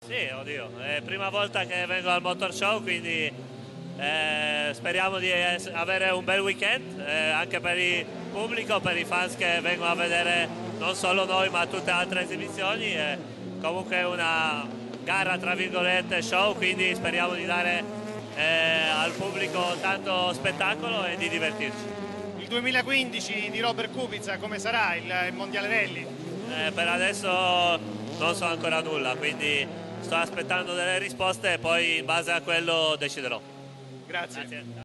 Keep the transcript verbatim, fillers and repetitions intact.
Sì, oddio, è la prima volta che vengo al Motor Show, quindi eh, speriamo di avere un bel weekend, eh, anche per il pubblico, per i fans che vengono a vedere non solo noi ma tutte le altre esibizioni. Eh, comunque è una gara tra virgolette show, quindi speriamo di dare eh, al pubblico tanto spettacolo e di divertirci. Il duemilaquindici di Robert Kubica come sarà il, il Mondiale Rally? Eh, per adesso non so ancora nulla, quindi sto aspettando delle risposte e poi in base a quello deciderò. Grazie. Grazie.